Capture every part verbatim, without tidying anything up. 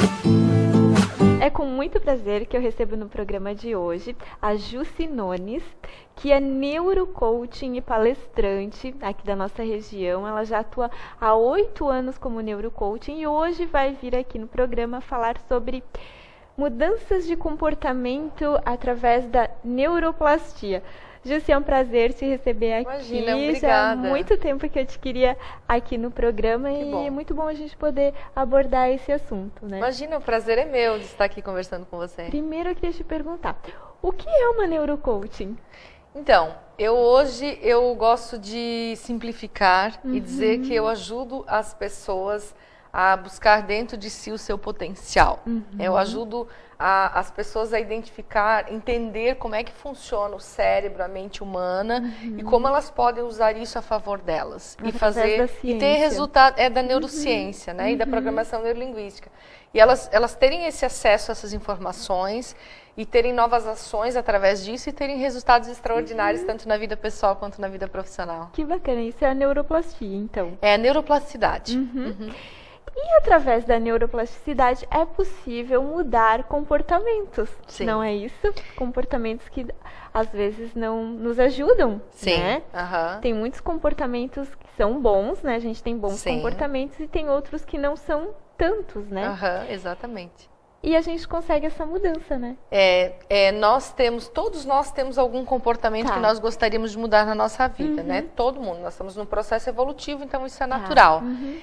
É com muito prazer que eu recebo no programa de hoje a Jussi Nones, que é neurocoaching e palestrante aqui da nossa região. Ela já atua há oito anos como neurocoaching e hoje vai vir aqui no programa falar sobre mudanças de comportamento através da neuroplastia. Jussi, é um prazer te receber aqui. Imagina, obrigada. Já há muito tempo que eu te queria aqui no programa que e bom. É muito bom a gente poder abordar esse assunto, né? Imagina, o prazer é meu de estar aqui conversando com você. Primeiro eu queria te perguntar, o que é uma neurocoaching? Então, eu hoje eu gosto de simplificar uhum. e dizer que eu ajudo as pessoas a buscar dentro de si o seu potencial. Uhum. Eu ajudo a, as pessoas a identificar, entender como é que funciona o cérebro, a mente humana uhum. e como elas podem usar isso a favor delas. Através e fazer e ter resultado é da neurociência, uhum. né, e da programação neurolinguística. E elas, elas terem esse acesso a essas informações e terem novas ações através disso e terem resultados extraordinários, uhum. tanto na vida pessoal quanto na vida profissional. Que bacana, isso é a neuroplastia, então. É a neuroplasticidade. Uhum. Uhum. E através da neuroplasticidade é possível mudar comportamentos, Sim. não é isso? Comportamentos que às vezes não nos ajudam, Sim. né? Uhum. Tem muitos comportamentos que são bons, né? A gente tem bons Sim. comportamentos e tem outros que não são tantos, né? Uhum, exatamente. E a gente consegue essa mudança, né? É, é, nós temos, todos nós temos algum comportamento tá. que nós gostaríamos de mudar na nossa vida, uhum. né? Todo mundo, nós estamos num processo evolutivo, então isso é natural. Tá. Uhum.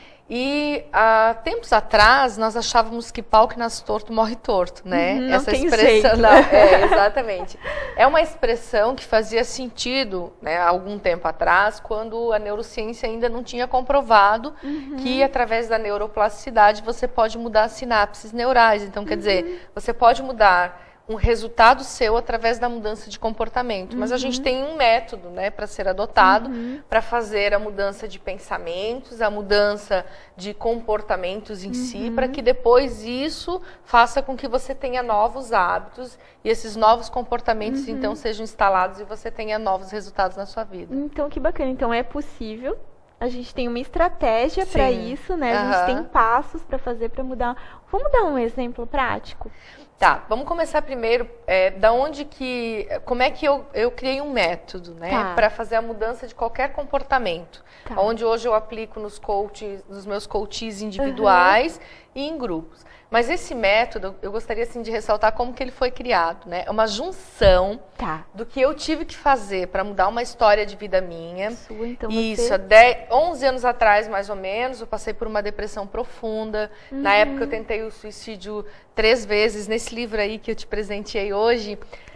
E há tempos atrás nós achávamos que pau que nasce torto morre torto, né? Uhum, não Essa tem expressão, jeito. não, é, exatamente. É uma expressão que fazia sentido, né, há algum tempo atrás, quando a neurociência ainda não tinha comprovado uhum. que através da neuroplasticidade você pode mudar as sinapses neurais. Então, quer uhum. dizer, você pode mudar um resultado seu através da mudança de comportamento. Mas uhum. a gente tem um método, né, para ser adotado uhum. para fazer a mudança de pensamentos, a mudança de comportamentos em uhum. si, para que depois isso faça com que você tenha novos hábitos e esses novos comportamentos uhum. então sejam instalados e você tenha novos resultados na sua vida. Então, que bacana. Então, é possível. A gente tem uma estratégia para isso, né? A uhum. gente tem passos para fazer para mudar. Vamos dar um exemplo prático? Tá, vamos começar primeiro, é, da onde que, como é que eu, eu criei um método, né, tá. para fazer a mudança de qualquer comportamento, tá. onde hoje eu aplico nos coaches, nos meus coaches individuais uhum. e em grupos. Mas esse método, eu gostaria assim de ressaltar como que ele foi criado, né? É uma junção tá. do que eu tive que fazer para mudar uma história de vida minha. Sua, então Isso, você... há dez, onze anos atrás, mais ou menos, eu passei por uma depressão profunda. Uhum. Na época eu tentei o suicídio três vezes. Nesse livro aí que eu te presenteei hoje,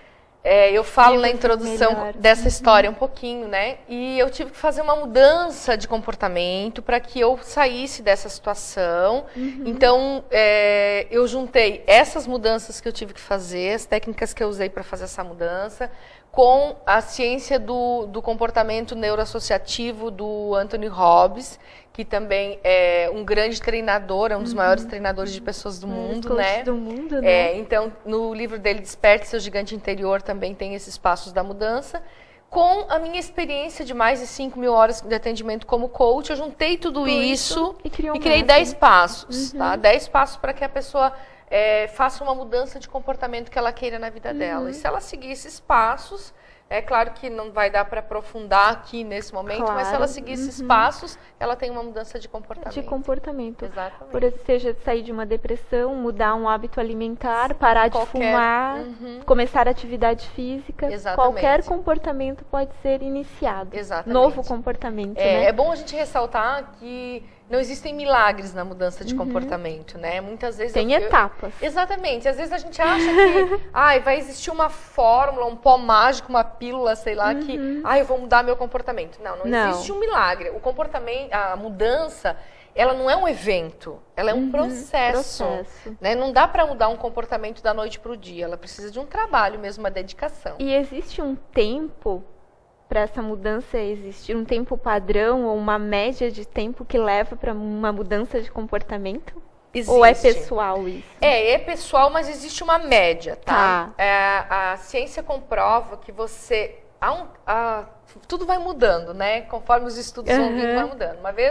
é, eu falo na introdução melhor. dessa história um pouquinho, né? E eu tive que fazer uma mudança de comportamento para que eu saísse dessa situação. Uhum. Então, é, eu juntei essas mudanças que eu tive que fazer, as técnicas que eu usei para fazer essa mudança, com a ciência do, do comportamento neuroassociativo do Anthony Robbins, que também é um grande treinador, é um dos uhum. maiores treinadores de pessoas do mundo, né? do mundo, né? É, então, no livro dele, Desperte Seu Gigante Interior, também tem esses passos da mudança. Com a minha experiência de mais de cinco mil horas de atendimento como coach, eu juntei tudo, tudo isso, isso e, um e criei dez passos, uhum. tá? dez passos para que a pessoa é, faça uma mudança de comportamento que ela queira na vida uhum. dela. E se ela seguir esses passos, é claro que não vai dar para aprofundar aqui nesse momento, claro. Mas se ela seguir esses uhum. passos, ela tem uma mudança de comportamento. De comportamento. Exatamente. Por seja sair de uma depressão, mudar um hábito alimentar, parar Qualquer, de fumar, uhum. começar atividade física. Exatamente. Qualquer comportamento pode ser iniciado. Exatamente. Novo comportamento, é, né? É bom a gente ressaltar que não existem milagres na mudança de uhum. comportamento, né? Muitas vezes... Tem eu, etapas. Eu, exatamente. Às vezes a gente acha que ai, vai existir uma fórmula, um pó mágico, uma pílula, sei lá, uhum. que ai, eu vou mudar meu comportamento. Não, não, não existe um milagre. O comportamento, a mudança, ela não é um evento, ela é um uhum. processo. processo. Né? Não dá para mudar um comportamento da noite para o dia. Ela precisa de um trabalho mesmo, uma dedicação. E existe um tempo para essa mudança existir, um tempo padrão ou uma média de tempo que leva para uma mudança de comportamento? Existe. Ou é pessoal isso? É, é pessoal, mas existe uma média, tá? tá. É, a ciência comprova que você... Há um, há, tudo vai mudando, né? Conforme os estudos uhum. vão vindo, vai mudando. Uma vez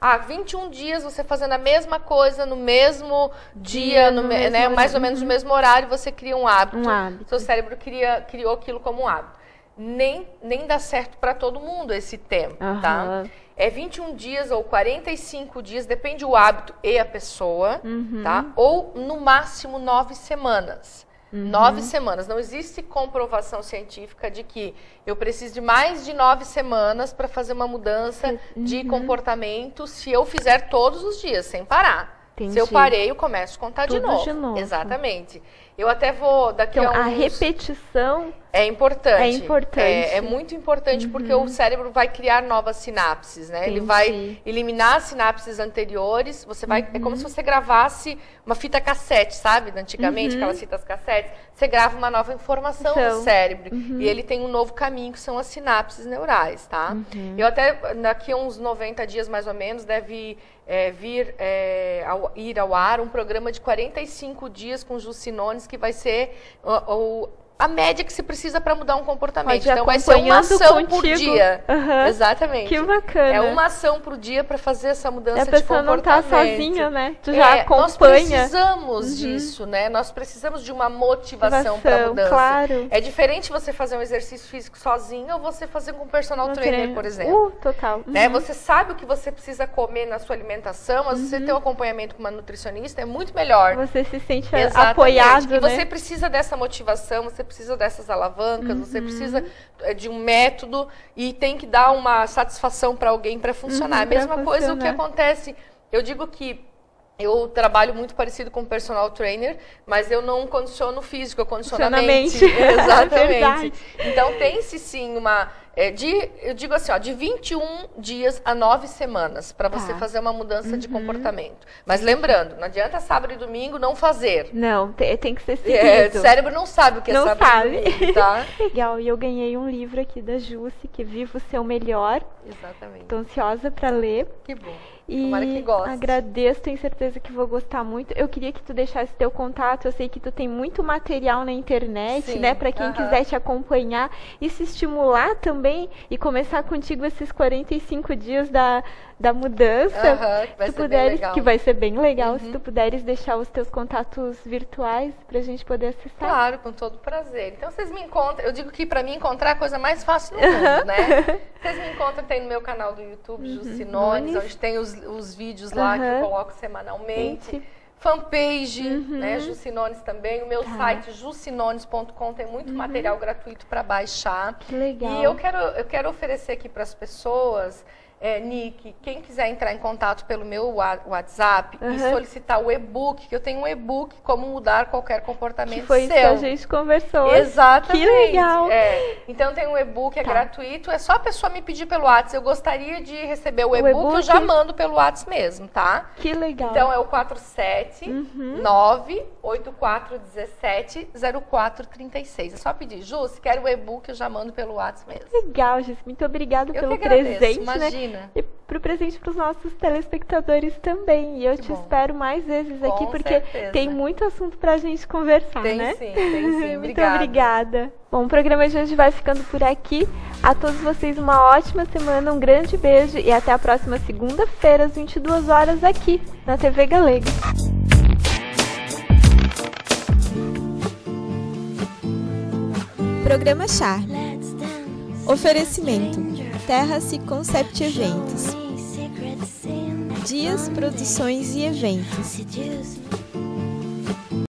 Ah, vinte e um dias você fazendo a mesma coisa no mesmo dia, dia no, no mesmo, né, mais ou menos no mesmo horário, você cria um hábito. Um hábito. Seu cérebro cria, criou aquilo como um hábito. Nem, nem dá certo para todo mundo esse tempo, uhum. tá? É vinte e um dias ou quarenta e cinco dias, depende do hábito e a pessoa, uhum. tá? Ou no máximo nove semanas. Uhum. Nove semanas. Não existe comprovação científica de que eu preciso de mais de nove semanas para fazer uma mudança uhum. de comportamento se eu fizer todos os dias, sem parar. Entendi. Se eu parei, eu começo a contar de novo. de novo. Exatamente. Eu até vou daqui então, a uns... a repetição é importante. É importante. É, é muito importante uhum. porque o cérebro vai criar novas sinapses, né? Entendi. Ele vai eliminar as sinapses anteriores. Você vai, uhum. é como se você gravasse uma fita cassete, sabe? Antigamente, uhum. aquelas fitas cassetes. Você grava uma nova informação então, no cérebro. Uhum. E ele tem um novo caminho, que são as sinapses neurais, tá? Uhum. Eu até, daqui a uns noventa dias, mais ou menos, deve é, vir é, ao, ir ao ar um programa de quarenta e cinco dias com Jussi Nones, que vai ser o, o, a média que se precisa para mudar um comportamento. Pode então vai ser uma ação contigo. por dia. Uhum. Exatamente. Que bacana. É uma ação por dia para fazer essa mudança a de pessoa comportamento. Não tá sozinha, né? Tu já é, acompanha. Nós precisamos uhum. disso, né? Nós precisamos de uma motivação Motivação, para mudança. Claro. É diferente você fazer um exercício físico sozinho ou você fazer com um personal Não trainer, treino. por exemplo. Uh, total. Uhum. Né? Você sabe o que você precisa comer na sua alimentação, mas uhum. você ter um acompanhamento com uma nutricionista é muito melhor. Você se sente Exatamente. apoiado, E né? você precisa dessa motivação, você precisa dessas alavancas, uhum. você precisa de um método e tem que dar uma satisfação para alguém para funcionar. Uhum, a mesma pra coisa funcionar. o que acontece, eu digo que eu trabalho muito parecido com personal trainer, mas eu não condiciono físico, eu condiciono a mente. Exatamente. Então tem-se sim uma... É, de, eu digo assim, ó, de vinte e um dias a nove semanas para você tá. fazer uma mudança uhum. de comportamento. Mas lembrando, não adianta sábado e domingo não fazer. Não, tem, tem que ser seguido. É, o cérebro não sabe o que é não sábado sabe. e domingo, tá? Legal, e eu ganhei um livro aqui da Jussi, que Viva o Seu Melhor. Exatamente. Tô ansiosa para ler. Que bom. E Tomara que goste. agradeço, tenho certeza que vou gostar muito. Eu queria que tu deixasse teu contato. Eu sei que tu tem muito material na internet, Sim. né? Para quem uh-huh. quiser te acompanhar e se estimular também e começar contigo esses quarenta e cinco dias da, da mudança. Uh-huh. Que vai tu ser puderes, bem legal. Que vai ser bem legal. Uhum. Se tu puderes deixar os teus contatos virtuais pra gente poder acessar. Claro, com todo prazer. Então vocês me encontram. Eu digo que para mim encontrar é a coisa mais fácil do mundo, né? Vocês me encontram, tem no meu canal do YouTube, uhum. Jussi Nones, onde tem os, os vídeos lá uhum. que eu coloco semanalmente. Gente. Fanpage, uhum. né? Jussi Nones também. O meu tá. site jussi nones ponto com tem muito uhum. material gratuito para baixar. Que legal. E eu quero, eu quero oferecer aqui para as pessoas. É, Nick, quem quiser entrar em contato pelo meu WhatsApp uhum. e solicitar o e-book, que eu tenho um e-book como mudar qualquer comportamento que foi seu. Isso que a gente conversou. Exatamente. Que legal. É. Então tem um e-book, é tá. gratuito, é só a pessoa me pedir pelo WhatsApp. Eu gostaria de receber o, o e-book, eu já mando pelo WhatsApp mesmo, tá? Que legal. Então é o quatro sete nove oito quatro um sete zero quatro três seis. É só pedir, Ju, se quer o e-book, eu já mando pelo WhatsApp mesmo. Legal, Jussi. Muito obrigada eu pelo que agradeço, presente, imagina. Né? E pro presente para os nossos telespectadores também. E eu que te bom. espero mais vezes Com aqui, porque certeza. Tem muito assunto pra gente conversar, tem né? Sim, tem sim, Muito obrigada. obrigada. Bom, o programa de hoje vai ficando por aqui. A todos vocês uma ótima semana, um grande beijo e até a próxima segunda-feira, às vinte e duas horas, aqui na T V Galega. Programa Char. Oferecimento: Terra-se Concept Eventos. Dias, Produções e Eventos.